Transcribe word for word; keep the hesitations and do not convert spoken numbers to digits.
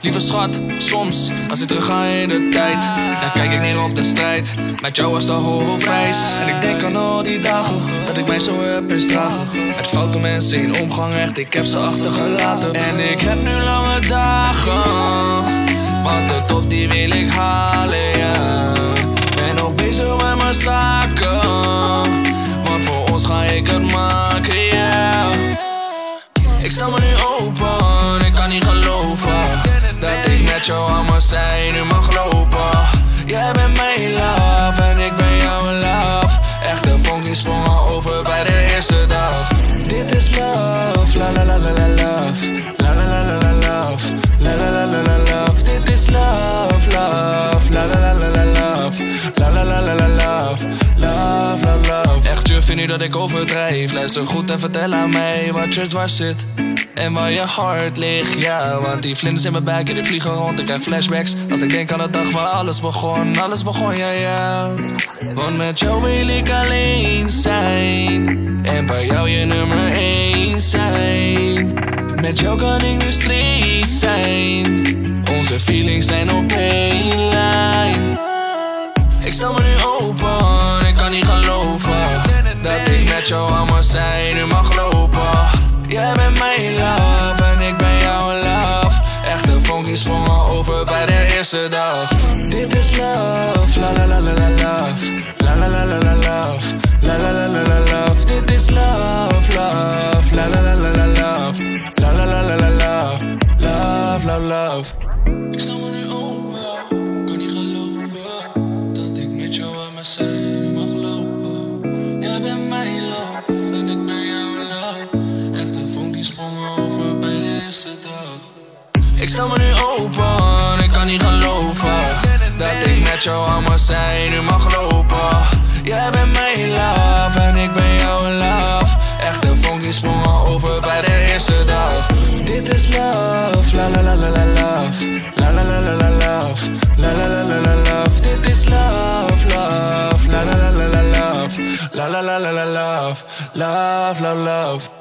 Lieve schat, soms als ik terug ga in de tijd, dan kijk ik neer op de strijd. Met jou was de horrorvrijs. En ik denk aan al die dagen dat ik mij zo heb misdragen. Met foute mensen in omgang, echt, ik heb ze achtergelaten. En ik heb nu lange dagen, want de top die wil ik halen, ja. Ben nog bezig met mijn zaken, want voor ons ga ik het maken, ja. Ik sta me nu open, ik kan niet geloven dat ik met jou aan mijn zij nu mag lopen. Jij bent mijn love en ik ben jouw love. Echte funky sprongen over bij de eerste dag. Dit is love, la la la la la love. La la la la la love, la la la la la love. Dit is love, love, la la la la la love. La la la la la love, love, love, love. Echt, je vindt nu dat ik overdrijf. Luister goed en vertel aan mij wat je dwars zit en waar je hart ligt, ja. Want die vlinders in mijn buik, die vliegen rond. Ik krijg flashbacks als ik denk aan de dag waar alles begon. Alles begon, ja, ja. Want met jou wil ik alleen zijn en bij jou je nummer één zijn. Met jou kan ik nu street zijn. Onze feelings zijn op één lijn. Ik sta me nu open, ik kan niet geloven dat ik met jou aan mijn zij nu mag lopen. Jij bent mijn love en ik ben jouw love. Echte funky sprongen over bij de eerste dag. Dit is love, la la la la la love. La la la la la love, la la la la la love. Dit is love, love, la la la la la love. La la la la la love, love, love, love. Ik sta me nu open, kan niet geloven dat ik met jou aan mijn zij mag lopen. Jij bent mijn love en ik ben jouw love. Echte funky sprongen over bij de eerste dag. Ik sta me nu open, ik kan niet geloven dat ik met jou aan mijn zij nu mag lopen. Jij bent mijn love en ik ben jouw love. Echte funky sprongen over bij de eerste dag. Dit is love, la la la la la love. La la la la la love, la la la la la love. Dit is love, love, la la la la la love. La la la la la love, love, love, love.